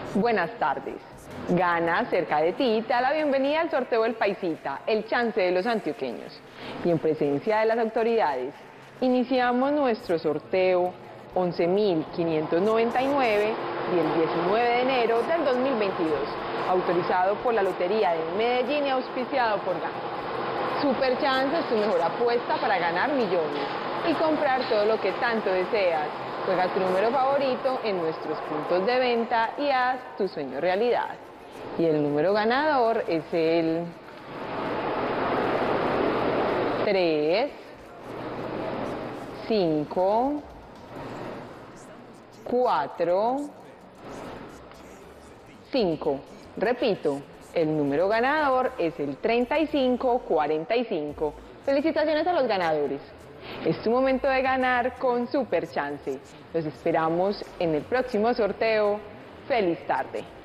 Buenas tardes. Gana cerca de ti te da la bienvenida al sorteo del Paisita, el chance de los antioqueños. Y en presencia de las autoridades, iniciamos nuestro sorteo 11.599 y el 19 de enero del 2022, autorizado por la Lotería de Medellín y auspiciado por Gana. Super Chance es tu mejor apuesta para ganar millones y comprar todo lo que tanto deseas. Juega tu número favorito en nuestros puntos de venta y haz tu sueño realidad. Y el número ganador es el 3, 5, 4, 5. Repito, el número ganador es el 3545. Felicitaciones a los ganadores. Es tu momento de ganar con Super Chance. Los esperamos en el próximo sorteo. ¡Feliz tarde!